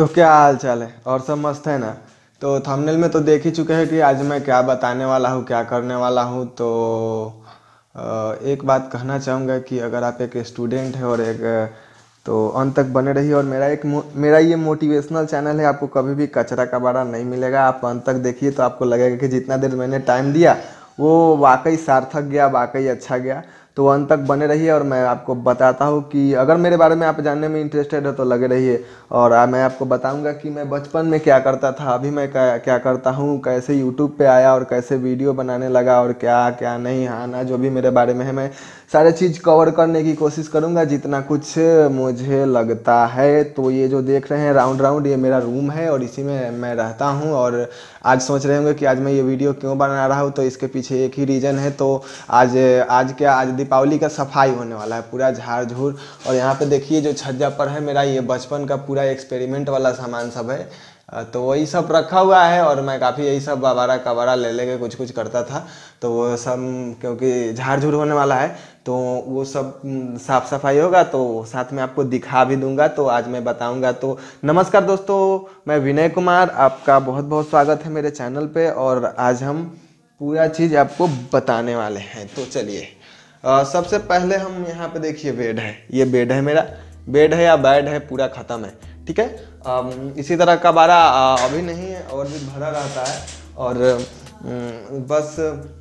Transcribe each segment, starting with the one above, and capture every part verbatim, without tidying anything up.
तो क्या हाल चाल है और सब मस्त है ना। तो थंबनेल में तो देख ही चुके हैं कि आज मैं क्या बताने वाला हूँ, क्या करने वाला हूँ। तो अ, एक बात कहना चाहूँगा कि अगर आप एक स्टूडेंट है और एक तो अंत तक बने रहिए। और मेरा एक मो- मेरा ये मोटिवेशनल चैनल है, आपको कभी भी कचरा कबाड़ा नहीं मिलेगा। आप अंत तक देखिए तो आपको लगेगा कि जितना देर मैंने टाइम दिया वो वाकई सार्थक गया, वाकई अच्छा गया। तो अंत तक बने रहिए और मैं आपको बताता हूँ कि अगर मेरे बारे में आप जानने में इंटरेस्टेड है तो लगे रहिए। और आ, मैं आपको बताऊंगा कि मैं बचपन में क्या करता था, अभी मैं क्या क्या करता हूँ, कैसे यूट्यूब पे आया और कैसे वीडियो बनाने लगा और क्या क्या नहीं आना, जो भी मेरे बारे में है मैं सारे चीज़ कवर करने की कोशिश करूँगा जितना कुछ मुझे लगता है। तो ये जो देख रहे हैं राउंड राउंड, ये मेरा रूम है और इसी में मैं रहता हूँ। और आज सोच रहे होंगे कि आज मैं ये वीडियो क्यों बना रहा हूँ, तो इसके पीछे एक ही रीज़न है। तो आज आज क्या आज दीपावली का सफाई होने वाला है, पूरा झाड़ झूड़। और यहाँ पे देखिए जो छज्जा पर है मेरा ये बचपन का पूरा एक्सपेरिमेंट वाला सामान सब है। अ, तो वही सब रखा हुआ है और मैं काफ़ी यही सब आवारा कबाड़ा ले लेके कुछ कुछ करता था। तो वो सब क्योंकि झाड़ झूड़ होने वाला है तो वो सब हम्म, साफ सफाई होगा तो साथ में आपको दिखा भी दूंगा। तो आज मैं बताऊंगा। तो नमस्कार दोस्तों, मैं विनय कुमार, आपका बहुत बहुत स्वागत है मेरे चैनल पे। और आज हम पूरा चीज़ आपको बताने वाले हैं। तो चलिए अ, सबसे पहले हम यहाँ पे देखिए बेड है, ये बेड है मेरा, बेड है या बेड है पूरा ख़त्म है। ठीक है। अम, इसी तरह का बारा अ, अभी नहीं है और भी भरा रहता है। और अम, बस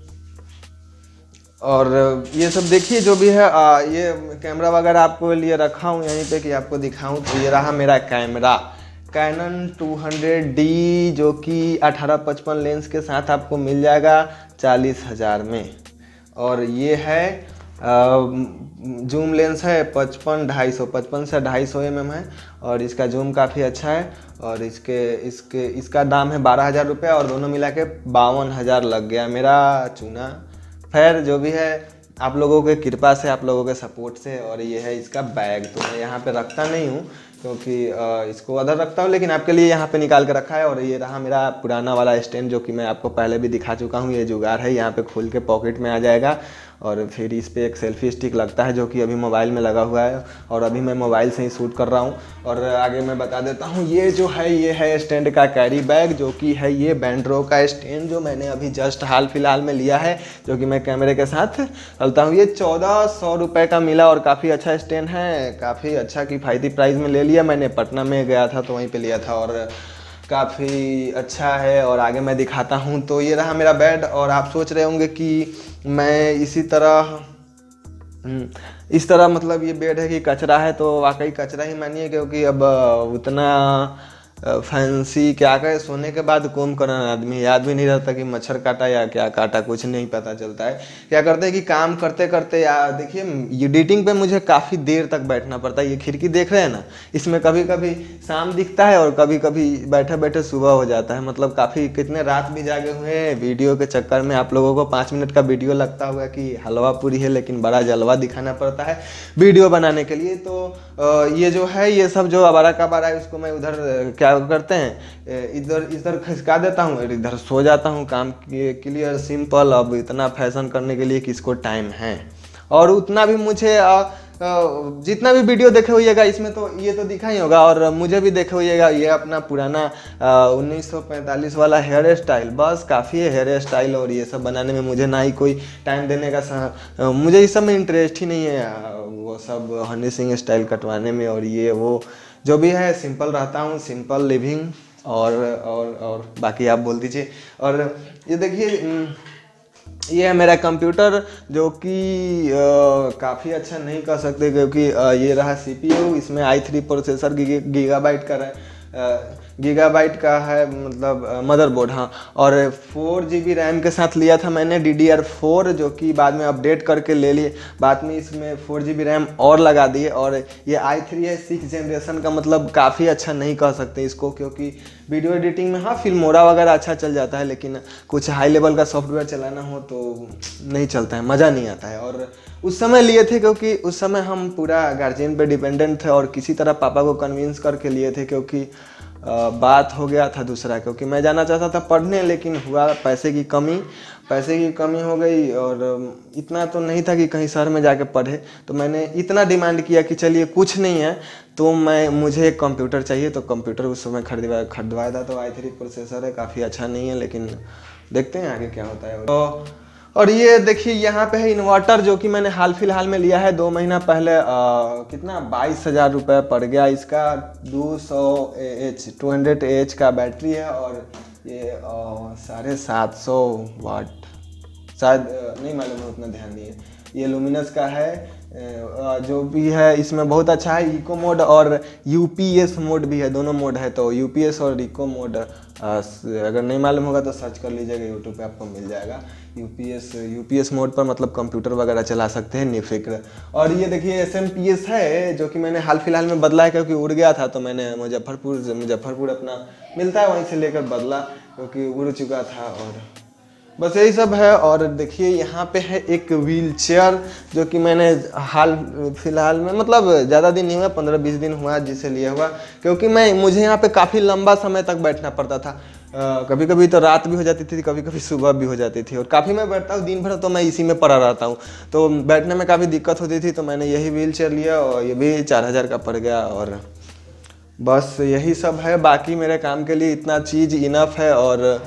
और ये सब देखिए जो भी है आ, ये कैमरा वगैरह आपको लिए रखा हूँ यहीं पे कि आपको दिखाऊं। तो ये रहा मेरा camera, Canon two hundred D, जो कि अठारह पचपन लेंस के साथ आपको मिल जाएगा चालीस हज़ार में। और ये है जूम लेंस है पचपन ढाई सौ पचपन से ढाई सौ एम एम है। और इसका जूम काफ़ी अच्छा है। और इसके इसके इसका दाम है बारह हज़ार रुपये और दोनों मिला के बावन हज़ार लग गया मेरा चूना। खैर जो भी है, आप लोगों के कृपा से, आप लोगों के सपोर्ट से। और ये है इसका बैग, तो मैं यहाँ पे रखता नहीं हूँ क्योंकि अ, इसको अदर रखता हूँ, लेकिन आपके लिए यहाँ पे निकाल के रखा है। और ये रहा मेरा पुराना वाला स्टैंड जो कि मैं आपको पहले भी दिखा चुका हूँ। ये जुगाड़ है, यहाँ पे खोल के पॉकेट में आ जाएगा। और फिर इस पर एक सेल्फी स्टिक लगता है जो कि अभी मोबाइल में लगा हुआ है और अभी मैं मोबाइल से ही शूट कर रहा हूँ। और आगे मैं बता देता हूँ, ये जो है ये है स्टैंड का कैरी बैग, जो कि है ये बैंड्रो का स्टैंड जो मैंने अभी जस्ट हाल फिलहाल में लिया है, जो कि मैं कैमरे के साथ चलता हूँ। ये चौदह सौ रुपये का मिला और काफ़ी अच्छा स्टैंड है, काफ़ी अच्छा किफ़ायती प्राइस में ले लिया मैंने। पटना में गया था तो वहीं पर लिया था और काफ़ी अच्छा है। और आगे मैं दिखाता हूँ। तो ये रहा मेरा बेड। और आप सोच रहे होंगे कि मैं इसी तरह इस तरह मतलब ये बेड है कि कचरा है, तो वाकई कचरा ही मानिए, क्योंकि अब उतना फैंसी क्या कहे, सोने के बाद कोम करना आदमी याद भी नहीं रहता कि मच्छर काटा या क्या काटा, कुछ नहीं पता चलता है। क्या करते हैं कि काम करते करते या देखिए एडिटिंग पे मुझे काफ़ी देर तक बैठना पड़ता है। ये खिड़की देख रहे हैं ना, इसमें कभी कभी शाम दिखता है और कभी कभी बैठे बैठे सुबह हो जाता है। मतलब काफ़ी कितने रात भी जागे हुए हैं वीडियो के चक्कर में। आप लोगों को पाँच मिनट का वीडियो लगता होगा कि हलवा पूरी है, लेकिन बड़ा जलवा दिखाना पड़ता है वीडियो बनाने के लिए। तो ये जो है ये सब जो आवारा का बारा है उसको मैं उधर क्या करते हैं, इधर इधर खिसका देता हूँ और इधर सो जाता हूँ। काम क्लियर सिंपल। अब इतना फैशन करने के लिए किसको टाइम है। और उतना भी मुझे आ, जितना भी वीडियो देखे होइएगा इसमें तो ये तो दिखा ही होगा। और मुझे भी देखे होइएगा ये अपना पुराना उन्नीस सौ पैंतालीस वाला हेयर स्टाइल, बस काफ़ी है हेयर स्टाइल। और ये सब बनाने में मुझे ना ही कोई टाइम देने का सह, मुझे इस सब में इंटरेस्ट ही नहीं है, वो सब हनी सिंह स्टाइल कटवाने में। और ये वो जो भी है सिंपल रहता हूँ, सिंपल लिविंग। और और और बाकी आप बोल दीजिए। और ये देखिए ये है मेरा कंप्यूटर, जो कि काफ़ी अच्छा नहीं कह सकते क्योंकि आ, ये रहा सीपीयू, इसमें आई थ्री प्रोसेसर गीगाबाइट का है, गीगाबाइट का है मतलब मदरबोर्ड। हाँ, और फोर जी बी रैम के साथ लिया था मैंने डी डी आर फोर, जो कि बाद में अपडेट करके ले लिए। बाद में इसमें फोर जी बी रैम और लगा दिए। और ये आई थ्री है सिक्स जनरेशन का, मतलब काफ़ी अच्छा नहीं कह सकते इसको, क्योंकि वीडियो एडिटिंग में हाँ फिल्मोरा वगैरह अच्छा चल जाता है, लेकिन कुछ हाई लेवल का सॉफ्टवेयर चलाना हो तो नहीं चलता है, मज़ा नहीं आता है। और उस समय लिए थे क्योंकि उस समय हम पूरा गार्जियन पे डिपेंडेंट थे और किसी तरह पापा को कन्विंस करके लिए थे, क्योंकि बात हो गया था दूसरा, क्योंकि मैं जाना चाहता था पढ़ने, लेकिन हुआ पैसे की कमी पैसे की कमी हो गई। और इतना तो नहीं था कि कहीं शहर में जाके पढ़े, तो मैंने इतना डिमांड किया कि चलिए कुछ नहीं है तो मैं मुझे एक कंप्यूटर चाहिए, तो कंप्यूटर उस समय खरीदवा खरीदवाया था। तो आई थ्री प्रोसेसर है, काफ़ी अच्छा नहीं है, लेकिन देखते हैं आगे क्या होता है। तो और ये देखिए यहाँ पे है इन्वर्टर, जो कि मैंने हाल फिलहाल में लिया है, दो महीना पहले। आ, कितना बाईस हज़ार रुपये पड़ गया इसका। दो सौ एच टू हंड्रेड एच का बैटरी है, और ये साढ़े सात सौ वाट, शायद नहीं मालूम है, उतना ध्यान नहीं है। ये लुमिनस का है, जो भी है इसमें बहुत अच्छा है। इको मोड और यूपीएस मोड भी है, दोनों मोड है। तो यूपीएस और इको मोड अगर नहीं मालूम होगा तो सर्च कर लीजिएगा, यूट्यूब पे आपको मिल जाएगा। यूपीएस यूपीएस मोड पर मतलब कंप्यूटर वगैरह चला सकते हैं निफिक्र। और ये देखिए एस एम पी एस है, जो कि मैंने हाल फिलहाल में बदला है, क्योंकि उड़ गया था। तो मैंने मुजफ्फरपुर मुजफ्फरपुर अपना मिलता है, वहीं से लेकर बदला, क्योंकि उड़ चुका था। और बस यही सब है। और देखिए यहाँ पे है एक व्हील चेयर, जो कि मैंने हाल फिलहाल में, मतलब ज़्यादा दिन नहीं हुआ, पंद्रह बीस दिन हुआ जिसे लिया हुआ, क्योंकि मैं मुझे यहाँ पे काफ़ी लंबा समय तक बैठना पड़ता था। आ, कभी कभी तो रात भी हो जाती थी, कभी कभी सुबह भी हो जाती थी, और काफ़ी मैं बैठता हूँ दिन भर, तो मैं इसी में पड़ा रहता हूँ, तो बैठने में काफ़ी दिक्कत होती थी। तो मैंने यही व्हील चेयर लिया, और ये भी चार हज़ार का पड़ गया। और बस यही सब है, बाकी मेरे काम के लिए इतना चीज़ इनफ है। और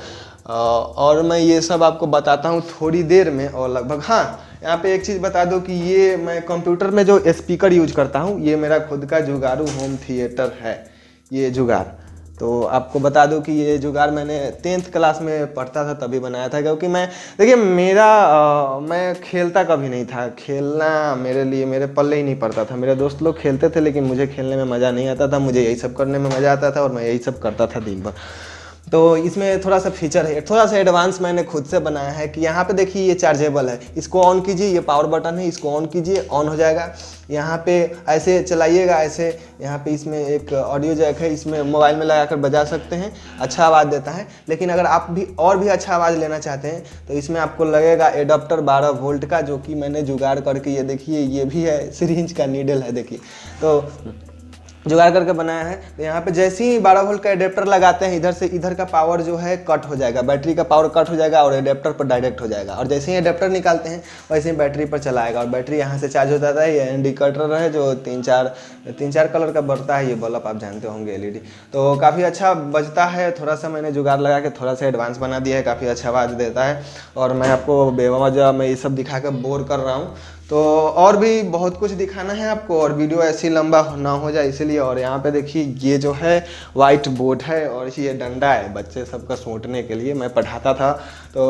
और मैं ये सब आपको बताता हूँ थोड़ी देर में। और लगभग हाँ, यहाँ पे एक चीज़ बता दो कि ये मैं कंप्यूटर में जो स्पीकर यूज करता हूँ, ये मेरा खुद का जुगाड़ू होम थिएटर है, ये जुगाड़। तो आपको बता दूं कि ये जुगाड़ मैंने टेंथ क्लास में पढ़ता था तभी बनाया था, क्योंकि मैं देखिए मेरा आ, मैं खेलता कभी नहीं था, खेलना मेरे लिए मेरे पल्ले ही नहीं पड़ता था। मेरे दोस्त लोग खेलते थे, लेकिन मुझे खेलने में मज़ा नहीं आता था, मुझे यही सब करने में मज़ा आता था, और मैं यही सब करता था दिन भर। तो इसमें थोड़ा सा फीचर है, थोड़ा सा एडवांस मैंने खुद से बनाया है, कि यहाँ पे देखिए ये चार्जेबल है, इसको ऑन कीजिए, ये पावर बटन है, इसको ऑन कीजिए, ऑन हो जाएगा। यहाँ पे ऐसे चलाइएगा, ऐसे यहाँ पे इसमें एक ऑडियो जैक है, इसमें मोबाइल में लगाकर बजा सकते हैं, अच्छा आवाज़ देता है। लेकिन अगर आप भी और भी अच्छा आवाज़ लेना चाहते हैं, तो इसमें आपको लगेगा एडाप्टर बारह वोल्ट का, जो कि मैंने जुगाड़ करके, ये देखिए ये भी है, सिरिंज का नीडल है, देखिए तो जुगाड़ करके बनाया है। तो यहाँ पे जैसे ही बारह वोल्ट का एडेप्टर लगाते हैं, इधर से इधर का पावर जो है कट हो जाएगा, बैटरी का पावर कट हो जाएगा, और एडेप्टर पर डायरेक्ट हो जाएगा। और जैसे ही एडेप्टर निकालते हैं, वैसे ही बैटरी पर चलाएगा, और बैटरी यहाँ से चार्ज होता है। ये इंडिकेटर है, जो तीन चार तीन चार कलर का बढ़ता है, ये बल्ब आप जानते होंगे, एल ई डी। तो काफ़ी अच्छा बजता है। थोड़ा सा मैंने जुगाड़ लगा के थोड़ा सा एडवांस बना दिया है, काफ़ी अच्छा आवाज़ देता है। और मैं आपको बेवजह मैं ये सब दिखा कर बोर कर रहा हूँ, तो और भी बहुत कुछ दिखाना है आपको, और वीडियो ऐसी लंबा ना हो जाए इसलिए। और यहाँ पे देखिए ये जो है वाइट बोर्ड है, और ये डंडा है बच्चे सबका सोटने के लिए। मैं पढ़ाता था, तो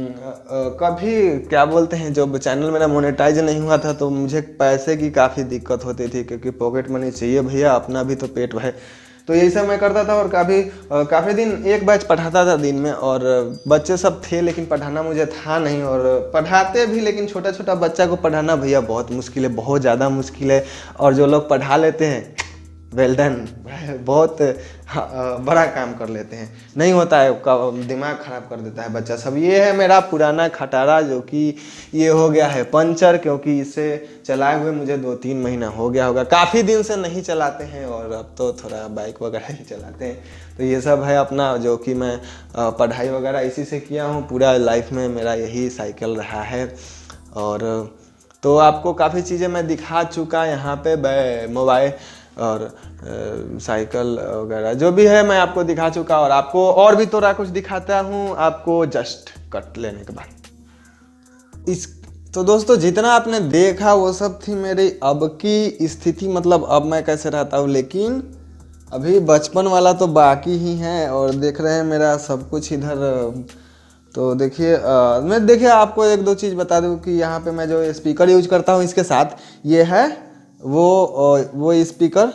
कभी क्या बोलते हैं, जब चैनल मेरा मोनेटाइज नहीं हुआ था, तो मुझे पैसे की काफ़ी दिक्कत होती थी, क्योंकि पॉकेट मनी चाहिए भैया, अपना भी तो पेट है। तो यही सब मैं करता था, और काफ़ी काफ़ी दिन एक बैच पढ़ाता था दिन में। और बच्चे सब थे, लेकिन पढ़ाना मुझे था नहीं, और पढ़ाते भी, लेकिन छोटा छोटा बच्चा को पढ़ाना भैया बहुत मुश्किल है, बहुत ज़्यादा मुश्किल है। और जो लोग पढ़ा लेते हैं, वेल डन, बहुत बड़ा काम कर लेते हैं। नहीं होता है, दिमाग ख़राब कर देता है बच्चा सब। ये है मेरा पुराना खटारा, जो कि ये हो गया है पंचर, क्योंकि इसे चलाए हुए मुझे दो तीन महीना हो गया होगा, काफ़ी दिन से नहीं चलाते हैं, और अब तो थोड़ा बाइक वगैरह ही चलाते हैं। तो ये सब है अपना, जो कि मैं पढ़ाई वगैरह इसी से किया हूँ, पूरा लाइफ में मेरा यही साइकिल रहा है। और तो आपको काफ़ी चीज़ें मैं दिखा चुका यहाँ पे, मोबाइल और साइकिल वगैरह जो भी है मैं आपको दिखा चुका, और आपको और भी थोड़ा कुछ दिखाता हूँ आपको जस्ट कट लेने के बाद। इस तो दोस्तों जितना आपने देखा वो सब थी मेरी अब की स्थिति, मतलब अब मैं कैसे रहता हूँ, लेकिन अभी बचपन वाला तो बाकी ही है। और देख रहे हैं मेरा सब कुछ इधर। तो देखिए मैं देखिए आपको एक दो चीज़ बता दूँ कि यहाँ पे मैं जो स्पीकर यूज करता हूँ, इसके साथ ये है वो वो स्पीकर,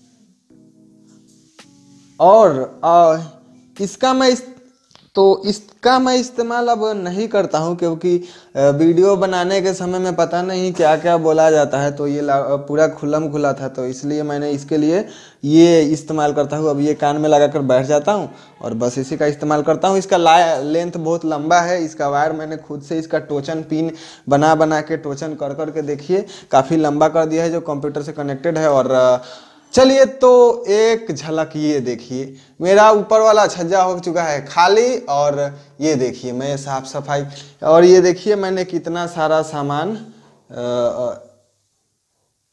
और आ, इसका मैं इस तो इसका मैं इस्तेमाल अब नहीं करता हूं, क्योंकि वीडियो बनाने के समय में पता नहीं क्या क्या बोला जाता है, तो ये पूरा खुल्लम खुला था, तो इसलिए मैंने इसके लिए ये इस्तेमाल करता हूं। अब ये कान में लगाकर बैठ जाता हूं, और बस इसी का इस्तेमाल करता हूं। इसका लेंथ बहुत लंबा है, इसका वायर मैंने खुद से इसका टोचन पिन बना बना के टोचन कर कर के देखिए काफ़ी लंबा कर दिया है, जो कंप्यूटर से कनेक्टेड है। और चलिए तो एक झलक ये देखिए, मेरा ऊपर वाला छज्जा हो चुका है खाली, और ये देखिए मैं साफ सफाई, और ये देखिए मैंने कितना सारा सामान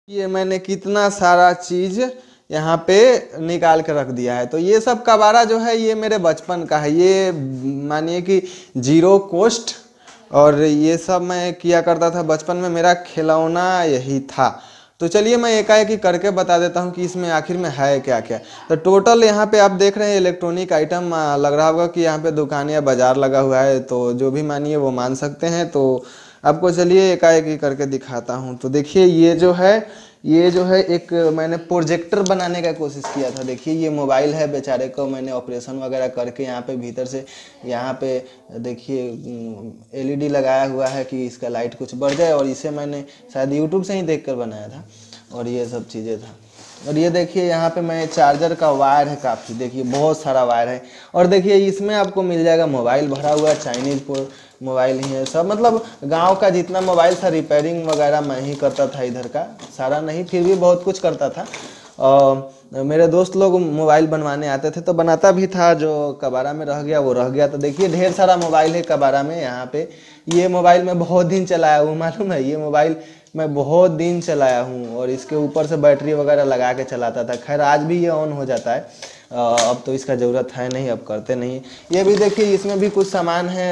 ये मैंने कितना सारा चीज़ यहाँ पे निकाल के रख दिया है। तो ये सब कबाड़ा जो है ये मेरे बचपन का है, ये मानिए कि जीरो कॉस्ट, और ये सब मैं किया करता था बचपन में, मेरा खिलौना यही था। तो चलिए मैं एकाएक ही करके बता देता हूँ कि इसमें आखिर में है क्या क्या। तो टोटल यहाँ पे आप देख रहे हैं इलेक्ट्रॉनिक आइटम, लग रहा होगा कि यहाँ पे दुकान या बाज़ार लगा हुआ है, तो जो भी मानिए वो मान सकते हैं। तो आपको चलिए एकाएक ही करके दिखाता हूँ। तो देखिए ये जो है ये जो है एक मैंने प्रोजेक्टर बनाने का कोशिश किया था। देखिए ये मोबाइल है, बेचारे को मैंने ऑपरेशन वगैरह करके यहाँ पे भीतर से यहाँ पे देखिए एलईडी लगाया हुआ है कि इसका लाइट कुछ बढ़ जाए, और इसे मैंने शायद यूट्यूब से ही देखकर बनाया था, और ये सब चीज़ें था। और ये देखिए यहाँ पे मैं चार्जर का वायर है काफ़ी, देखिए बहुत सारा वायर है। और देखिए इसमें आपको मिल जाएगा मोबाइल भरा हुआ, चाइनीज़ मोबाइल ही है सब, मतलब गांव का जितना मोबाइल था रिपेयरिंग वगैरह मैं ही करता था, इधर का सारा नहीं, फिर भी बहुत कुछ करता था। और मेरे दोस्त लोग मोबाइल बनवाने आते थे तो बनाता भी था, जो कबाड़ा में रह गया वो रह गया। तो देखिए ढेर सारा मोबाइल है कबाड़ा में। यहाँ पे ये मोबाइल मैं बहुत दिन चलाया हूँ, मालूम है, ये मोबाइल मैं बहुत दिन चलाया हूँ, और इसके ऊपर से बैटरी वगैरह लगा के चलाता था। खैर आज भी ये ऑन हो जाता है, अब तो इसका ज़रूरत है नहीं, अब करते नहीं। ये भी देखिए इसमें भी कुछ सामान है,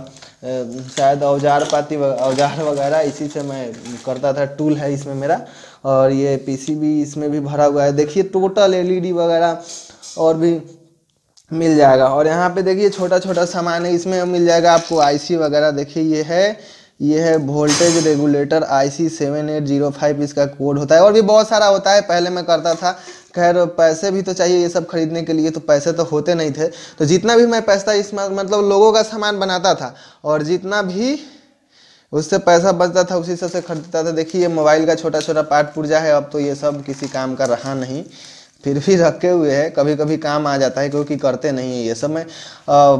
शायद औजार पाती औजार वगैरह, इसी से मैं करता था, टूल है इसमें मेरा। और ये पीसीबी इसमें भी भरा हुआ है। देखिए टोटल एलईडी वगैरह और भी मिल जाएगा। और यहाँ पे देखिए छोटा छोटा सामान है, इसमें मिल जाएगा आपको आईसी वगैरह। देखिए ये है ये है voltage regulator I C seven eight zero five, इसका कोड होता है। और भी बहुत सारा होता है, पहले मैं करता था। खैर पैसे भी तो चाहिए ये सब खरीदने के लिए, तो पैसे तो होते नहीं थे। तो जितना भी मैं पैसा इसमें मतलब लोगों का सामान बनाता था, और जितना भी उससे पैसा बचता था उसी से खरीदता था। देखिए ये मोबाइल का छोटा छोटा पार्ट पुर्जा है, अब तो ये सब किसी काम का रहा नहीं, फिर भी रखे हुए हैं, कभी कभी काम आ जाता है, क्योंकि करते नहीं है ये सब। मैं आ,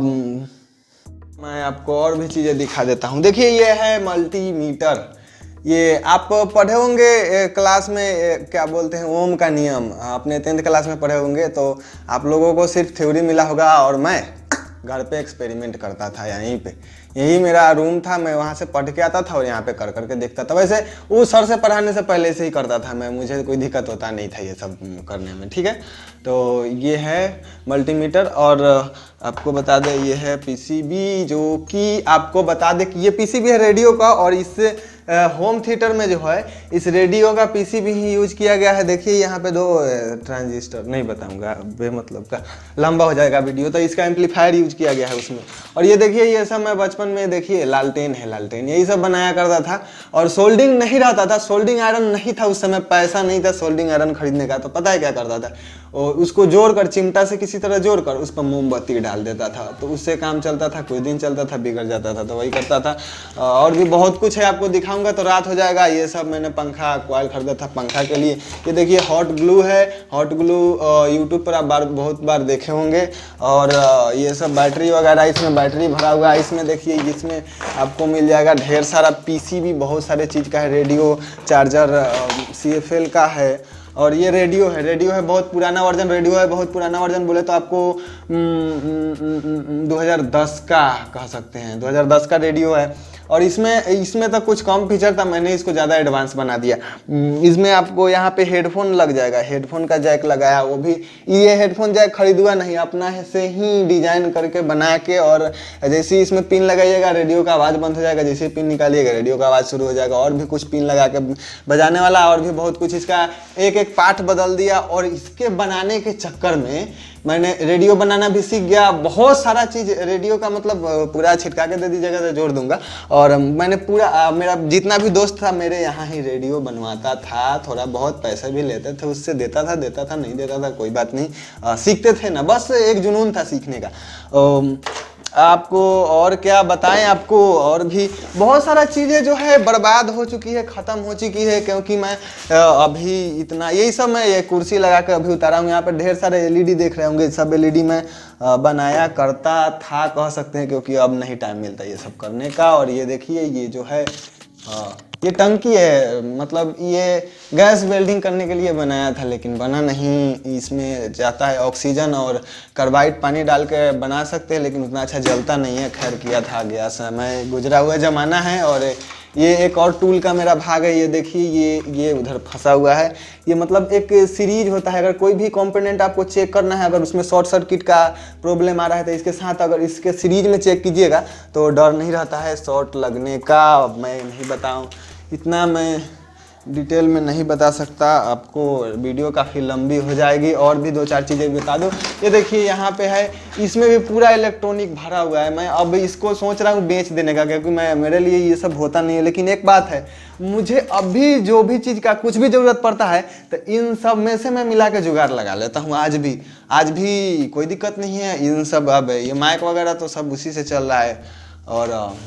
मैं आपको और भी चीज़ें दिखा देता हूँ। देखिए ये है मल्टीमीटर, ये आप पढ़े होंगे क्लास में, क्या बोलते हैं, ओम का नियम, आपने टेंथ क्लास में पढ़े होंगे। तो आप लोगों को सिर्फ थ्योरी मिला होगा, और मैं घर पे एक्सपेरिमेंट करता था यहीं पे, यही मेरा रूम था, मैं वहाँ से पढ़ के आता था और यहाँ पे कर करके देखता था। वैसे वो सर से पढ़ाने से पहले से ही करता था मैं, मुझे कोई दिक्कत होता नहीं था ये सब करने में, ठीक है। तो ये है मल्टीमीटर, और आपको बता दें ये है पीसीबी, जो कि आपको बता दें कि ये पीसीबी है रेडियो का, और इससे होम थिएटर में जो है इस रेडियो का पीसीबी ही यूज किया गया है। देखिए यहाँ पे दो ट्रांजिस्टर, नहीं बताऊंगा बेमतलब का, लंबा हो जाएगा वीडियो, तो इसका एम्पलीफायर यूज किया गया है उसमें। और ये देखिए ये सब मैं बचपन में, देखिए लालटेन है, लालटेन यही सब बनाया करता था। और सोल्डिंग नहीं रहता था, सोल्डिंग आयरन नहीं था उस समय, पैसा नहीं था सोल्डिंग आयरन खरीदने का। तो पता है क्या करता था, और उसको जोड़ कर चिमटा से किसी तरह जोड़ कर उस पर मोमबत्ती डाल देता था, तो उससे काम चलता था, कुछ दिन चलता था, बिगड़ जाता था, तो वही करता था। और भी बहुत कुछ है, आपको दिखाऊंगा तो रात हो जाएगा। ये सब मैंने पंखा कॉइल खरीदा था पंखा के लिए। ये देखिए हॉट ग्लू है, हॉट ग्लू यूट्यूब पर आप बार बहुत बार देखे होंगे। और ये सब बैटरी वगैरह, इसमें बैटरी भरा हुआ है। इसमें देखिए इसमें आपको मिल जाएगा ढेर सारा पीसीबी, बहुत सारे चीज़ का है, radio, charger C F L का है। और ये रेडियो है, रेडियो है बहुत पुराना वर्जन, रेडियो है बहुत पुराना वर्जन, बोले तो आपको दो हज़ार दस का कह सकते हैं, दो हज़ार दस का रेडियो है। और इसमें इसमें तो कुछ कम फीचर था, मैंने इसको ज़्यादा एडवांस बना दिया। इसमें आपको यहाँ पे हेडफोन लग जाएगा, हेडफोन का जैक लगाया, वो भी ये हेडफोन जैक खरीदुआ नहीं, अपना से ही डिजाइन करके बना के। और जैसे ही इसमें पिन लगाइएगा रेडियो का आवाज़ बंद हो जाएगा, जैसे ही पिन निकालिएगा रेडियो का आवाज़ शुरू हो जाएगा। और भी कुछ पिन लगा के बजाने वाला, और भी बहुत कुछ, इसका एक एक पार्ट बदल दिया। और इसके बनाने के चक्कर में मैंने रेडियो बनाना भी सीख गया, बहुत सारा चीज़ रेडियो का, मतलब पूरा छिटका के दे दीजिएगा तो जोड़ दूंगा। और मैंने पूरा, मेरा जितना भी दोस्त था मेरे यहाँ ही रेडियो बनवाता था, थोड़ा बहुत पैसे भी लेते थे उससे, देता था देता था नहीं देता था कोई बात नहीं, आ, सीखते थे ना, बस एक जुनून था सीखने का। आ, आपको और क्या बताएं, आपको और भी बहुत सारा चीज़ें जो है बर्बाद हो चुकी है, ख़त्म हो चुकी है, क्योंकि मैं अभी इतना, यही सब मैं ये कुर्सी लगा कर अभी उतारा हूँ। यहाँ पर ढेर सारे एलईडी देख रहे होंगे, सब एलईडी मैं बनाया करता था कह सकते हैं, क्योंकि अब नहीं टाइम मिलता ये सब करने का। और ये देखिए ये जो है हाँ ये टंकी है, मतलब ये गैस वेल्डिंग करने के लिए बनाया था, लेकिन बना नहीं। इसमें जाता है ऑक्सीजन और कार्बाइड पानी डाल के बना सकते हैं, लेकिन उतना अच्छा जलता नहीं है। खैर किया था, गया समय गुजरा हुआ ज़माना है। और ये एक और टूल का मेरा भाग है, ये देखिए ये ये उधर फंसा हुआ है। ये मतलब एक सीरीज होता है, अगर कोई भी कंपोनेंट आपको चेक करना है, अगर उसमें शॉर्ट सर्किट का प्रॉब्लम आ रहा है तो इसके साथ अगर इसके सीरीज में चेक कीजिएगा तो डर नहीं रहता है शॉर्ट लगने का। मैं नहीं बताऊँ, इतना मैं डिटेल में नहीं बता सकता आपको, वीडियो काफ़ी लंबी हो जाएगी। और भी दो चार चीज़ें बता दूं। ये देखिए यहाँ पे है, इसमें भी पूरा इलेक्ट्रॉनिक भरा हुआ है। मैं अब इसको सोच रहा हूँ बेच देने का, क्योंकि मैं मेरे लिए ये सब होता नहीं है। लेकिन एक बात है, मुझे अभी जो भी चीज़ का कुछ भी ज़रूरत पड़ता है तो इन सब में से मैं मिला के जुगाड़ लगा लेता हूँ। आज भी आज भी कोई दिक्कत नहीं है इन सब। अब ये माइक वगैरह तो सब उसी से चल रहा है। और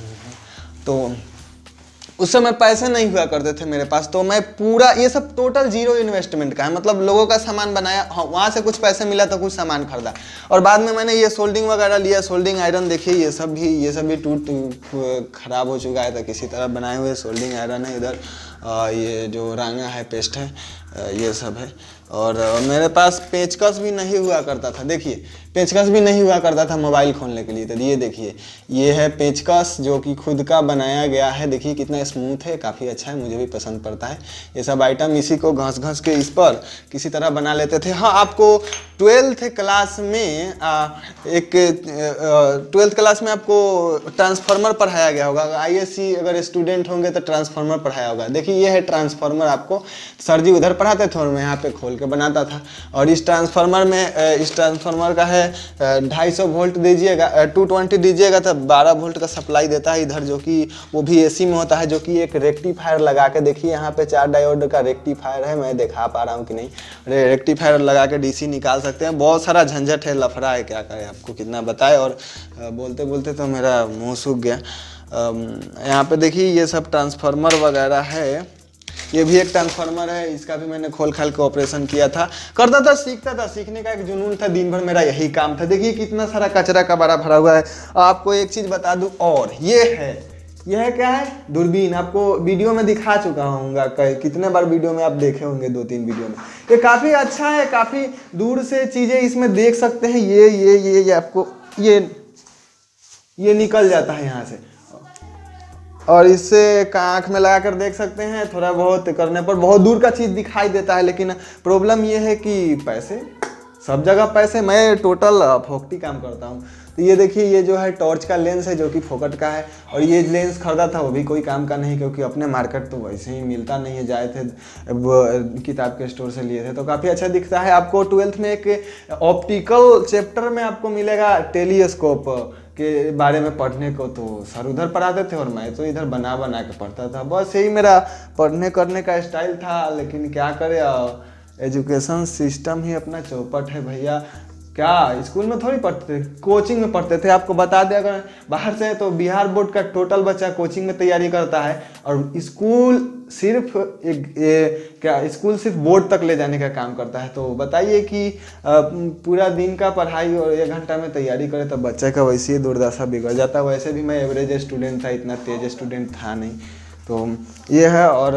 तो उस समय पैसे नहीं हुआ करते थे मेरे पास, तो मैं पूरा ये सब टोटल जीरो इन्वेस्टमेंट का है। मतलब लोगों का सामान बनाया, हाँ, वहाँ से कुछ पैसे मिला तो कुछ सामान खरीदा, और बाद में मैंने ये सोल्डिंग वगैरह लिया। सोल्डिंग आयरन देखिए, ये सब भी ये सब भी टूट खराब हो चुका है, तो किसी तरह बनाए हुए सोल्डिंग आयरन है। इधर ये जो रांगा है, पेस्ट है, ये सब है। और मेरे पास पेचकस भी नहीं हुआ करता था। देखिए पेचकस भी नहीं हुआ करता था मोबाइल खोलने के लिए। तो ये देखिए, ये है पेचकस जो कि खुद का बनाया गया है। देखिए कितना स्मूथ है, काफ़ी अच्छा है, मुझे भी पसंद पड़ता है ये सब आइटम। इसी को घस घस के इस पर किसी तरह बना लेते थे। हाँ, आपको ट्वेल्थ क्लास में आ, एक ट्वेल्थ क्लास में आपको ट्रांसफार्मर पढ़ाया गया होगा। आई एस सी अगर स्टूडेंट होंगे तो ट्रांसफार्मर पढ़ाया होगा। देखिए ये है ट्रांसफार्मर, आपको सर जी उधर पढ़ाते थे और मैं यहाँ पे खोल के बनाता था। और इस ट्रांसफार्मर में इस ट्रांसफार्मर का है ढाई सौ वोल्ट दीजिएगा, टू ट्वेंटी दीजिएगा तो बारह वोल्ट का सप्लाई देता है इधर, जो कि वो भी एसी में होता है। जो कि एक रेक्टिफायर लगा के देखिए, यहाँ पे चार डायोड का रेक्टिफायर है, मैं दिखा पा रहा हूँ कि नहीं। रेक्टिफायर लगा के डीसी निकाल सकते हैं। बहुत सारा झंझट है, लफड़ा है, क्या करें आपको कितना बताए। और बोलते बोलते तो मेरा मुँह सूख गया। यहाँ पे देखिए ये सब ट्रांसफार्मर वगैरह है। ये भी एक ट्रांसफार्मर है, इसका भी मैंने खोल खाल के ऑपरेशन किया था, करता था, सीखता था। सीखने का एक जुनून था, दिन भर मेरा यही काम था। देखिए कितना सारा कचरा का बड़ा भरा हुआ है। आपको एक चीज़ बता दूं, और ये है, यह क्या है, दूरबीन। आपको वीडियो में दिखा चुका हूँगा, कितने बार वीडियो में आप देखे होंगे, दो तीन वीडियो में। ये काफ़ी अच्छा है, काफ़ी दूर से चीज़ें इसमें देख सकते हैं। ये ये ये ये आपको ये ये निकल जाता है यहाँ से, और इससे आँख में लगा कर देख सकते हैं। थोड़ा बहुत करने पर बहुत दूर का चीज़ दिखाई देता है। लेकिन प्रॉब्लम ये है कि पैसे, सब जगह पैसे। मैं टोटल फोकटी काम करता हूँ। तो ये देखिए, ये जो है टॉर्च का लेंस है, जो कि फोकट का है। और ये लेंस खरीदा था, वो भी कोई काम का नहीं, क्योंकि अपने मार्केट तो वैसे ही मिलता नहीं है। जाए थे किताब के स्टोर से लिए थे, तो काफ़ी अच्छा दिखता है। आपको ट्वेल्थ में एक ऑप्टिकल चैप्टर में आपको मिलेगा टेलीस्कोप के बारे में पढ़ने को। तो सर उधर पढ़ाते थे और मैं तो इधर बना बना के पढ़ता था। बस यही मेरा पढ़ने करने का स्टाइल था। लेकिन क्या करे, एजुकेशन सिस्टम ही अपना चौपट है भैया। क्या स्कूल में थोड़ी पढ़ते थे, कोचिंग में पढ़ते थे। आपको बता दें, अगर बाहर से तो बिहार बोर्ड का टोटल बच्चा कोचिंग में तैयारी करता है, और स्कूल सिर्फ एक ए, क्या स्कूल सिर्फ बोर्ड तक ले जाने का काम करता है। तो बताइए कि आ, पूरा दिन का पढ़ाई और एक घंटा में तैयारी करे तो बच्चे का वैसे ही दुर्दशा बिगड़ जाता है। वैसे भी मैं एवरेज स्टूडेंट था, इतना तेज स्टूडेंट था नहीं। तो ये है। और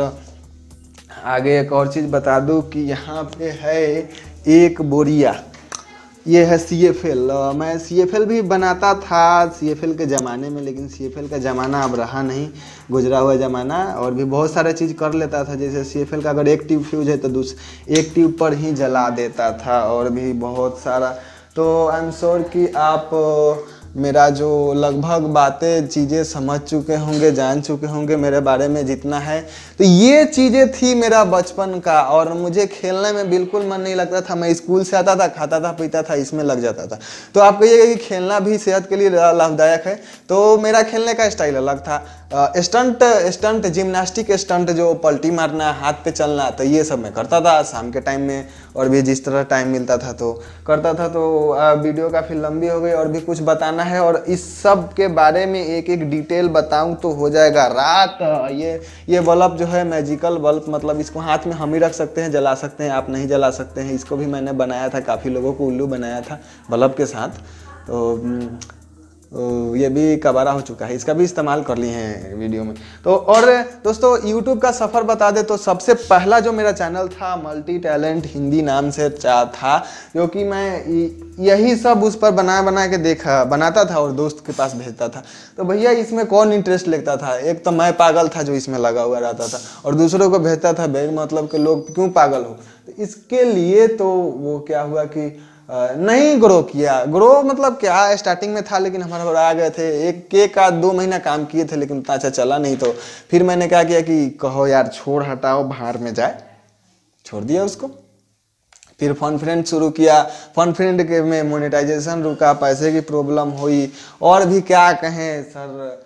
आगे एक और चीज़ बता दूँ कि यहाँ पे है एक बोरिया, ये है सी एफ एल। मैं सी एफ एल भी बनाता था सी एफ एल के ज़माने में, लेकिन सी एफ एल का ज़माना अब रहा नहीं, गुजरा हुआ ज़माना। और भी बहुत सारे चीज़ कर लेता था, जैसे सी एफ एल का अगर एक ट्यूब फ्यूज है तो दूस एक ट्यूब पर ही जला देता था, और भी बहुत सारा। तो आई एम श्योर कि आप मेरा जो लगभग बातें चीज़ें समझ चुके होंगे, जान चुके होंगे मेरे बारे में जितना है। तो ये चीज़ें थी मेरा बचपन का। और मुझे खेलने में बिल्कुल मन नहीं लगता था। मैं स्कूल से आता था, खाता था, पीता था, इसमें लग जाता था। तो आप कहिएगा कि खेलना भी सेहत के लिए लाभदायक है, तो मेरा खेलने का स्टाइल अलग था। स्टंट स्टंट जिम्नास्टिक स्टंट, जो पलटी मारना, हाथ पे चलना, तो ये सब मैं करता था शाम के टाइम में, और भी जिस तरह टाइम मिलता था तो करता था। तो वीडियो काफ़ी लंबी हो गई, और भी कुछ बताना है, और इस सब के बारे में एक एक डिटेल बताऊं तो हो जाएगा रात। ये ये बल्ब जो है मैजिकल बल्ब, मतलब इसको हाथ में हम ही रख सकते हैं, जला सकते हैं, आप नहीं जला सकते हैं। इसको भी मैंने बनाया था, काफ़ी लोगों को उल्लू बनाया था बल्ब के साथ। तो ये भी कबारा हो चुका है, इसका भी इस्तेमाल कर लिए हैं वीडियो में। तो और दोस्तों यूट्यूब का सफ़र बता दे तो सबसे पहला जो मेरा चैनल था मल्टी टैलेंट हिंदी नाम से था, क्योंकि मैं यही सब उस पर बना बना के देखा बनाता था और दोस्त के पास भेजता था। तो भैया इसमें कौन इंटरेस्ट लेता था, एक तो मैं पागल था जो इसमें लगा हुआ रहता था और दूसरों को भेजता था बेग मतलब कि लोग क्यों पागल हो। तो इसके लिए तो वो क्या हुआ कि नहीं ग्रो किया। ग्रो मतलब क्या, स्टार्टिंग में था लेकिन हमारे और आ गए थे, एक एक आध दो महीना काम किए थे लेकिन उतना अच्छा चला नहीं। तो फिर मैंने क्या किया कि कहो यार छोड़ हटाओ भाड़ में जाए, छोड़ दिया उसको। फिर फन फ्रेंड शुरू किया, फन फ्रेंड के में मोनेटाइजेशन रुका, पैसे की प्रॉब्लम हुई और भी क्या कहें सर।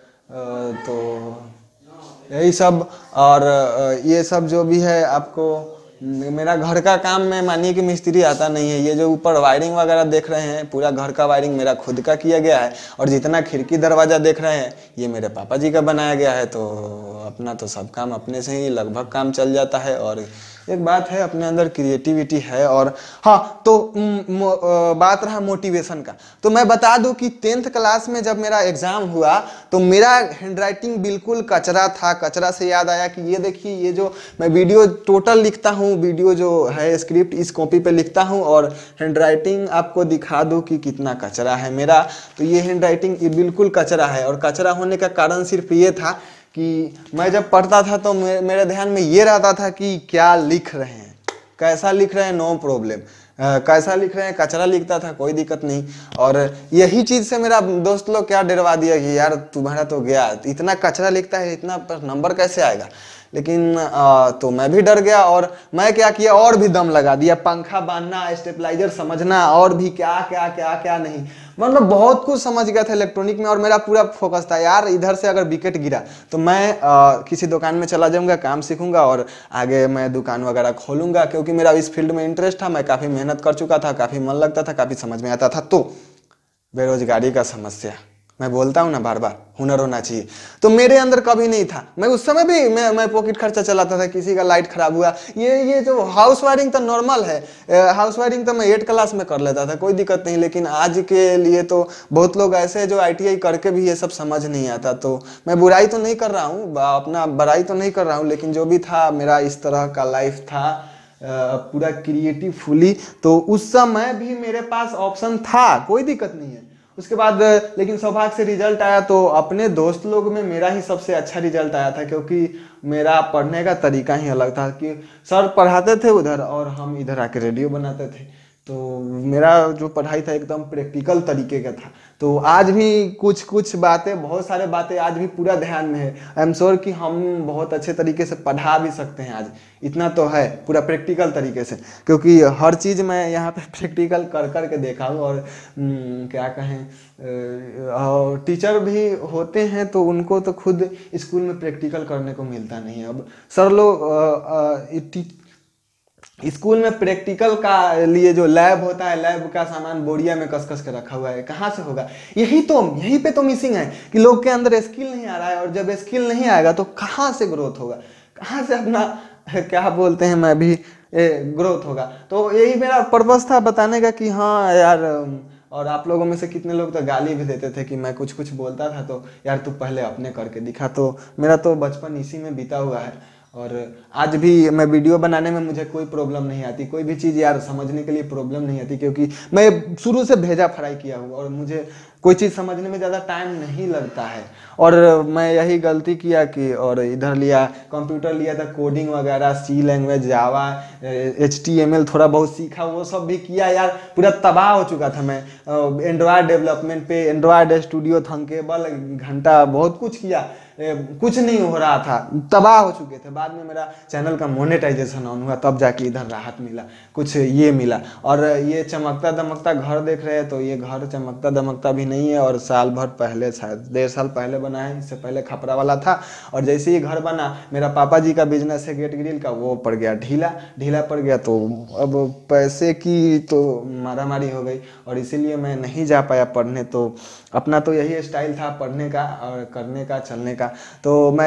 तो यही सब और ये सब जो भी है आपको, मेरा घर का काम में मानिए कि मिस्त्री आता नहीं है। ये जो ऊपर वायरिंग वगैरह देख रहे हैं पूरा घर का वायरिंग मेरा खुद का किया गया है और जितना खिड़की दरवाज़ा देख रहे हैं ये मेरे पापा जी का बनाया गया है। तो अपना तो सब काम अपने से ही लगभग काम चल जाता है। और एक बात है अपने अंदर क्रिएटिविटी है। और हाँ तो बात रहा मोटिवेशन का, तो मैं बता दूं कि टेंथ क्लास में जब मेरा एग्ज़ाम हुआ तो मेरा हैंडराइटिंग बिल्कुल कचरा था। कचरा से याद आया कि ये देखिए ये जो मैं वीडियो टोटल लिखता हूँ, वीडियो जो है स्क्रिप्ट इस कॉपी पे लिखता हूँ और हैंडराइटिंग आपको दिखा दूँ कि कितना कचरा है मेरा। तो ये हैंडराइटिंग ये बिल्कुल कचरा है और कचरा होने का कारण सिर्फ ये था कि मैं जब पढ़ता था तो मेरे ध्यान में ये रहता था कि क्या लिख रहे हैं, कैसा लिख रहे हैं, नो प्रॉब्लम, कैसा लिख रहे हैं, कचरा लिखता था कोई दिक्कत नहीं। और यही चीज़ से मेरा दोस्त लोग क्या डरवा दिया कि यार तुम्हारा तो गया, इतना कचरा लिखता है, इतना पर नंबर कैसे आएगा। लेकिन आ, तो मैं भी डर गया और मैं क्या किया और भी दम लगा दिया, पंखा बांधना, स्टेबलाइजर समझना और भी क्या क्या क्या क्या नहीं, मतलब बहुत कुछ समझ गया था इलेक्ट्रॉनिक में। और मेरा पूरा फोकस था यार इधर से अगर विकेट गिरा तो मैं आ, किसी दुकान में चला जाऊंगा, काम सीखूंगा और आगे मैं दुकान वगैरह खोलूंगा, क्योंकि मेरा इस फील्ड में इंटरेस्ट था, मैं काफ़ी मेहनत कर चुका था, काफ़ी मन लगता था, काफ़ी समझ में आता था। तो बेरोजगारी का समस्या मैं बोलता हूँ ना बार बार, हुनर होना चाहिए, तो मेरे अंदर कभी नहीं था। मैं उस समय भी मैं मैं पॉकेट खर्चा चलाता था, किसी का लाइट खराब हुआ, ये ये जो हाउस वायरिंग तो नॉर्मल है, हाउस वायरिंग तो मैं एट क्लास में कर लेता था, कोई दिक्कत नहीं। लेकिन आज के लिए तो बहुत लोग ऐसे जो आई टी आई करके भी ये सब समझ नहीं आता। तो मैं बुराई तो नहीं कर रहा हूँ, अपना बड़ाई तो नहीं कर रहा हूँ, लेकिन जो भी था मेरा इस तरह का लाइफ था पूरा क्रिएटिव फुली। तो उस समय भी मेरे पास ऑप्शन था, कोई दिक्कत नहीं है। उसके बाद लेकिन सौभाग्य से रिजल्ट आया तो अपने दोस्त लोग में मेरा ही सबसे अच्छा रिजल्ट आया था, क्योंकि मेरा पढ़ने का तरीका ही अलग था कि सर पढ़ाते थे उधर और हम इधर आके रेडियो बनाते थे। तो मेरा जो पढ़ाई था एकदम प्रैक्टिकल तरीके का था। तो आज भी कुछ कुछ बातें, बहुत सारे बातें आज भी पूरा ध्यान में है। आई एम श्योर कि हम बहुत अच्छे तरीके से पढ़ा भी सकते हैं आज, इतना तो है पूरा प्रैक्टिकल तरीके से, क्योंकि हर चीज़ मैं यहाँ पे प्रैक्टिकल कर कर के देखा हूँ। और क्या कहें, टीचर भी होते हैं तो उनको तो खुद स्कूल में प्रैक्टिकल करने को मिलता नहीं है। अब सर लोग स्कूल में प्रैक्टिकल का लिए जो लैब होता है, लैब का सामान बोरिया में कस कस के रखा हुआ है, कहाँ से होगा। यही तो यहीं पे तो मिसिंग है कि लोग के अंदर स्किल नहीं आ रहा है, और जब स्किल नहीं आएगा तो कहाँ से ग्रोथ होगा, कहाँ से अपना क्या बोलते हैं मैं भी ग्रोथ होगा। तो यही मेरा पर्पस था बताने का कि हाँ यार। और आप लोगों में से कितने लोग तो गाली भी देते थे कि मैं कुछ कुछ बोलता था तो यार तू पहले अपने करके दिखा। तो मेरा तो बचपन इसी में बीता हुआ है और आज भी मैं वीडियो बनाने में मुझे कोई प्रॉब्लम नहीं आती, कोई भी चीज़ यार समझने के लिए प्रॉब्लम नहीं आती, क्योंकि मैं शुरू से भेजा फ्राई किया हूँ और मुझे कोई चीज़ समझने में ज़्यादा टाइम नहीं लगता है। और मैं यही गलती किया कि और इधर लिया कंप्यूटर लिया था, कोडिंग वगैरह, C language, Java, H T M L थोड़ा बहुत सीखा, वो सब भी किया यार, पूरा तबाह हो चुका था मैं। एंड्रॉयड डेवलपमेंट पे एंड्रॉयड स्टूडियो, थंकेबल, घंटा, बहुत कुछ किया, कुछ नहीं हो रहा था, तबाह हो चुके थे। बाद में मेरा चैनल का मोनेटाइजेशन ऑन हुआ, तब जाके इधर राहत मिला, कुछ ये मिला। और ये चमकता दमकता घर देख रहे हैं तो ये घर चमकता दमकता भी नहीं है, और साल भर पहले, शायद डेढ़ साल पहले बना है, इससे पहले खपरा वाला था। और जैसे ही घर बना, मेरा पापा जी का बिजनेस है गेट ग्रिल का, वो पड़ गया ढीला, ढीला पड़ गया तो अब पैसे की तो मारामारी हो गई और इसीलिए मैं नहीं जा पाया पढ़ने। तो अपना तो यही स्टाइल था पढ़ने का और करने का, चलने का। तो मैं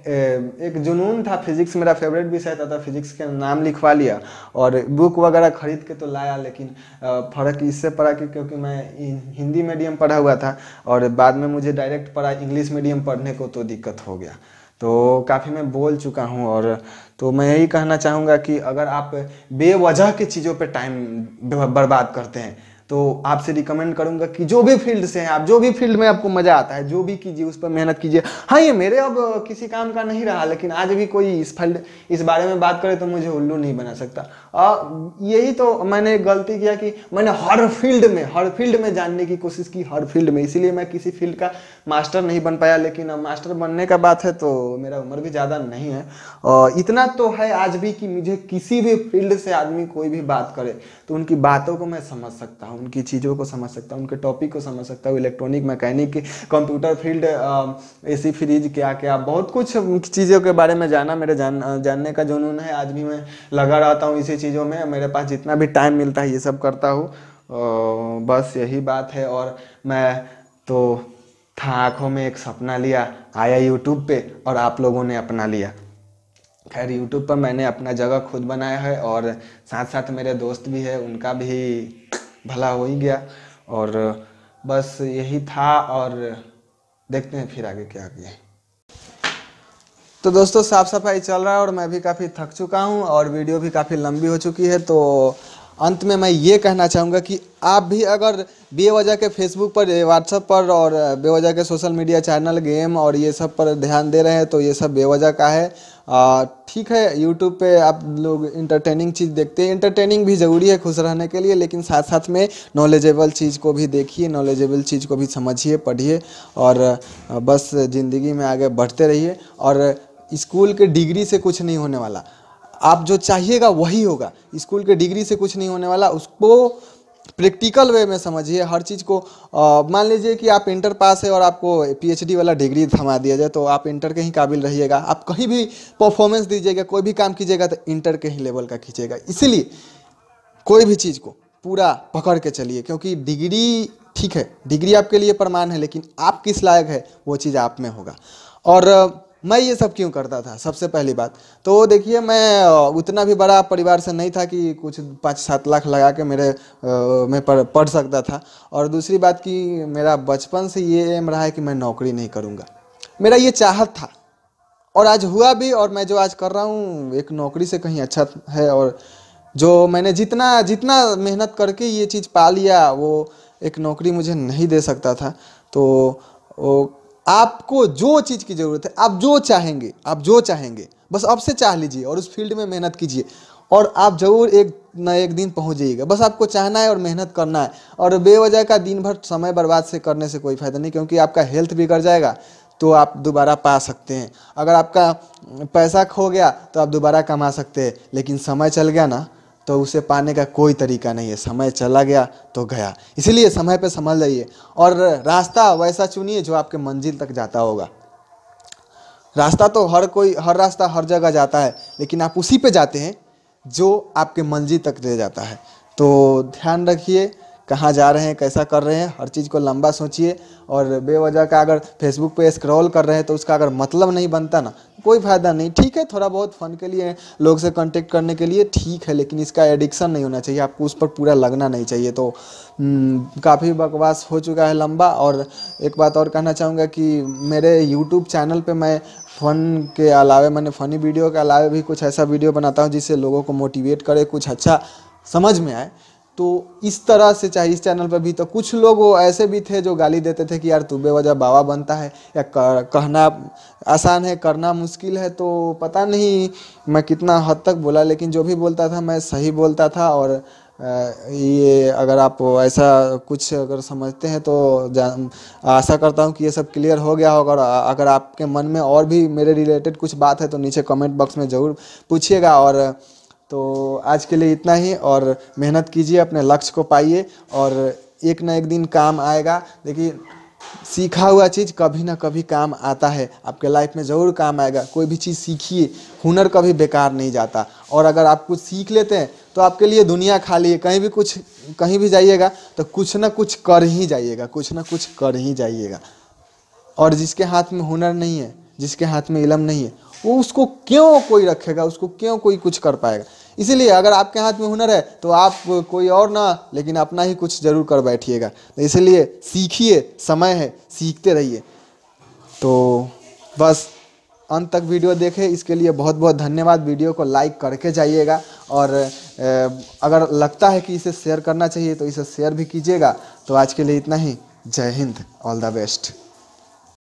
एक जुनून था, फिजिक्स मेरा फेवरेट विषय था, था फिजिक्स के नाम लिखवा लिया और बुक वगैरह खरीद के तो लाया, लेकिन फ़र्क इससे पड़ा कि क्योंकि मैं हिंदी मीडियम पढ़ा हुआ था और बाद में मुझे डायरेक्ट पढ़ा इंग्लिश मीडियम पढ़ने को, तो दिक्कत हो गया। तो काफ़ी मैं बोल चुका हूँ। और तो मैं यही कहना चाहूँगा कि अगर आप बेवजह की चीज़ों पे टाइम बर्बाद करते हैं तो आपसे रिकमेंड करूंगा कि जो भी फील्ड से हैं आप, जो भी फील्ड में आपको मज़ा आता है, जो भी कीजिए उस पर मेहनत कीजिए। हाँ, ये मेरे अब किसी काम का नहीं रहा, लेकिन आज भी कोई इस फील्ड इस बारे में बात करे तो मुझे उल्लू नहीं बना सकता। और यही तो मैंने गलती किया कि मैंने हर फील्ड में हर फील्ड में जानने की कोशिश की, हर फील्ड में, इसीलिए मैं किसी फील्ड का मास्टर नहीं बन पाया। लेकिन अब मास्टर बनने का बात है तो मेरा उम्र भी ज़्यादा नहीं है, और इतना तो है आज भी कि मुझे किसी भी फील्ड से आदमी कोई भी बात करे तो उनकी बातों को मैं समझ सकता हूँ, उनकी चीज़ों को समझ सकता हूँ, उनके टॉपिक को समझ सकता हूँ। Electronic, mechanic, computer field, AC, fridge, क्या क्या बहुत कुछ चीज़ों के बारे में जाना मेरे जान जानने का जुनून है। आज भी मैं लगा रहता हूँ इसी चीज़ों में, मेरे पास जितना भी टाइम मिलता है ये सब करता हूँ। बस यही बात है। और मैं तो था आँखों में एक सपना लिया, आया यूट्यूब पे और आप लोगों ने अपना लिया। खैर यूट्यूब पर मैंने अपना जगह खुद बनाया है और साथ साथ मेरे दोस्त भी है, उनका भी भला हो ही गया। और बस यही था और देखते हैं फिर आगे क्या किए। तो दोस्तों साफ़ सफाई चल रहा है और मैं भी काफ़ी थक चुका हूँ और वीडियो भी काफ़ी लंबी हो चुकी है। तो अंत में मैं ये कहना चाहूँगा कि आप भी अगर बेवजह के फेसबुक पर, व्हाट्सएप पर और बेवजह के सोशल मीडिया चैनल, गेम और ये सब पर ध्यान दे रहे हैं तो ये सब बेवजह का है। ठीक है, यूट्यूब पे आप लोग इंटरटेनिंग चीज़ देखते हैं, इंटरटेनिंग भी ज़रूरी है खुश रहने के लिए, लेकिन साथ साथ में नॉलेजेबल चीज़ को भी देखिए, नॉलेजेबल चीज़ को भी समझिए, पढ़िए और बस ज़िंदगी में आगे बढ़ते रहिए। और स्कूल के डिग्री से कुछ नहीं होने वाला, आप जो चाहिएगा वही होगा। स्कूल के डिग्री से कुछ नहीं होने वाला, उसको प्रैक्टिकल वे में समझिए हर चीज़ को। मान लीजिए कि आप इंटर पास है और आपको पीएचडी वाला डिग्री थमा दिया जाए तो आप इंटर के ही काबिल रहिएगा। आप कहीं भी परफॉर्मेंस दीजिएगा, कोई भी काम कीजिएगा तो इंटर के ही लेवल का कीजिएगा। इसीलिए कोई भी चीज़ को पूरा पकड़ के चलिए, क्योंकि डिग्री ठीक है, डिग्री आपके लिए प्रमाण है, लेकिन आप किस लायक है वो चीज़ आप में होगा। और मैं ये सब क्यों करता था, सबसे पहली बात तो देखिए, मैं उतना भी बड़ा परिवार से नहीं था कि कुछ पाँच सात लाख लगा के मेरे मैं पढ़ पढ़ सकता था। और दूसरी बात कि मेरा बचपन से ये एम रहा है कि मैं नौकरी नहीं करूँगा, मेरा ये चाहत था और आज हुआ भी। और मैं जो आज कर रहा हूँ एक नौकरी से कहीं अच्छा है। और जो मैंने जितना जितना मेहनत करके ये चीज़ पा लिया वो एक नौकरी मुझे नहीं दे सकता था। तो वो आपको जो चीज़ की ज़रूरत है, आप जो चाहेंगे आप जो चाहेंगे बस अब से चाह लीजिए और उस फील्ड में मेहनत कीजिए और आप ज़रूर एक न एक दिन पहुंच जाइएगा। बस आपको चाहना है और मेहनत करना है। और बेवजह का दिन भर समय बर्बाद से करने से कोई फ़ायदा नहीं, क्योंकि आपका हेल्थ बिगड़ जाएगा तो आप दोबारा पा सकते हैं। अगर आपका पैसा खो गया तो आप दोबारा कमा सकते हैं, लेकिन समय चल गया ना तो उसे पाने का कोई तरीका नहीं है। समय चला गया तो गया, इसीलिए समय पे समझ जाइए और रास्ता वैसा चुनिए जो आपके मंजिल तक जाता होगा। रास्ता तो हर कोई हर रास्ता हर जगह जाता है, लेकिन आप उसी पे जाते हैं जो आपके मंजिल तक ले जाता है। तो ध्यान रखिए कहाँ जा रहे हैं, कैसा कर रहे हैं, हर चीज़ को लंबा सोचिए। और बेवजह का अगर फेसबुक पे स्क्रॉल कर रहे हैं तो उसका अगर मतलब नहीं बनता ना, कोई फ़ायदा नहीं। ठीक है, थोड़ा बहुत फ़न के लिए, लोग से कांटेक्ट करने के लिए ठीक है, लेकिन इसका एडिक्शन नहीं होना चाहिए, आपको उस पर पूरा लगना नहीं चाहिए। तो काफ़ी बकवास हो चुका है लंबा। और एक बात और कहना चाहूँगा कि मेरे यूट्यूब चैनल पे मैं फ़न के अलावे, मैंने फ़नी वीडियो के अलावे भी कुछ ऐसा वीडियो बनाता हूँ जिससे लोगों को मोटिवेट करे, कुछ अच्छा समझ में आए। तो इस तरह से चाहे इस चैनल पर भी, तो कुछ लोग वो ऐसे भी थे जो गाली देते थे कि यार तू बेवजह बाबा बनता है, या कहना आसान है करना मुश्किल है। तो पता नहीं मैं कितना हद तक बोला, लेकिन जो भी बोलता था मैं सही बोलता था। और ये अगर आप ऐसा कुछ अगर समझते हैं तो आशा करता हूँ कि ये सब क्लियर हो गया होगा। और अगर आपके मन में और भी मेरे रिलेटेड कुछ बात है तो नीचे कमेंट बॉक्स में ज़रूर पूछिएगा। और तो आज के लिए इतना ही, और मेहनत कीजिए, अपने लक्ष्य को पाइए और एक ना एक दिन काम आएगा। देखिए, सीखा हुआ चीज़ कभी ना कभी काम आता है, आपके लाइफ में ज़रूर काम आएगा। कोई भी चीज़ सीखिए, हुनर कभी बेकार नहीं जाता। और अगर आप कुछ सीख लेते हैं तो आपके लिए दुनिया खाली है। कहीं भी कुछ कहीं भी जाइएगा तो कुछ ना कुछ कर ही जाइएगा, कुछ ना कुछ कर ही जाइएगा। और जिसके हाथ में हुनर नहीं है जिसके हाथ में इलम नहीं है वो उसको क्यों कोई रखेगा, उसको क्यों कोई कुछ कर पाएगा। इसीलिए अगर आपके हाथ में हुनर है तो आप कोई और ना लेकिन अपना ही कुछ जरूर कर बैठिएगा। तो इसलिए सीखिए, समय है, सीखते रहिए। तो बस अंत तक वीडियो देखें, इसके लिए बहुत बहुत धन्यवाद। वीडियो को लाइक करके जाइएगा और अगर लगता है कि इसे शेयर करना चाहिए तो इसे शेयर भी कीजिएगा। तो आज के लिए इतना ही। जय हिंद, ऑल द बेस्ट।